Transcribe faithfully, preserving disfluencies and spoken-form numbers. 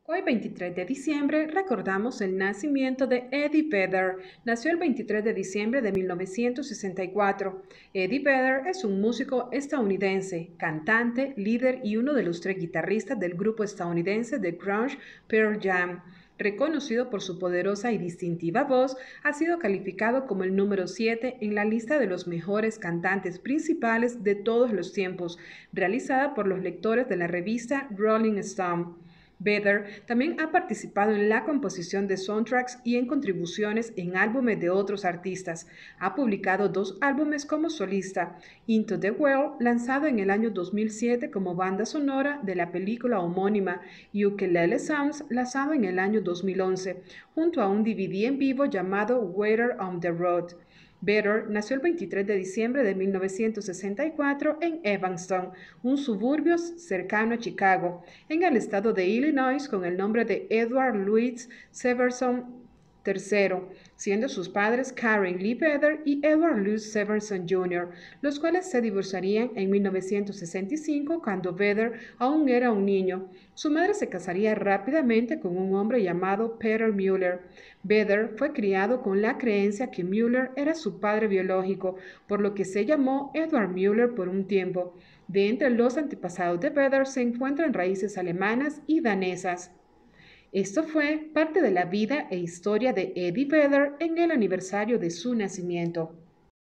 Hoy, veintitrés de diciembre, recordamos el nacimiento de Eddie Vedder. Nació el veintitrés de diciembre de mil novecientos sesenta y cuatro. Eddie Vedder es un músico estadounidense, cantante, líder y uno de los tres guitarristas del grupo estadounidense de grunge Pearl Jam. Reconocido por su poderosa y distintiva voz, ha sido calificado como el número siete en la lista de los mejores cantantes principales de todos los tiempos, realizada por los lectores de la revista Rolling Stone. Vedder también ha participado en la composición de soundtracks y en contribuciones en álbumes de otros artistas. Ha publicado dos álbumes como solista: Into the Well, lanzado en el año dos mil siete como banda sonora de la película homónima, y Ukulele Sounds, lanzado en el año dos mil once, junto a un D V D en vivo llamado Weather on the Road. Vedder nació el veintitrés de diciembre de mil novecientos sesenta y cuatro en Evanston, un suburbio cercano a Chicago, en el estado de Illinois, con el nombre de Edward Louis Severson tercero, siendo sus padres Karen Lee Vedder y Edward Louis Severson junior, los cuales se divorciarían en mil novecientos sesenta y cinco cuando Vedder aún era un niño. Su madre se casaría rápidamente con un hombre llamado Peter Mueller. Vedder fue criado con la creencia que Mueller era su padre biológico, por lo que se llamó Edward Mueller por un tiempo. De entre los antepasados de Vedder se encuentran raíces alemanas y danesas. Esto fue parte de la vida e historia de Eddie Vedder en el aniversario de su nacimiento.